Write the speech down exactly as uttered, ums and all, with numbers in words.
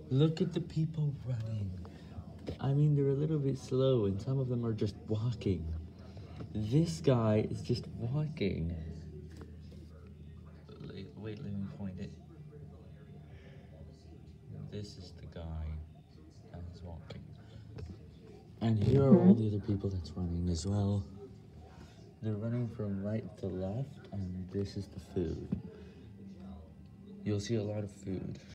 Look at the people running. I mean, they're a little bit slow, and some of them are just walking. This guy is just walking. Wait, wait, let me point it. This is the guy that is walking. And here are all the other people that's running as well. They're running from right to left, and this is the food. You'll see a lot of food.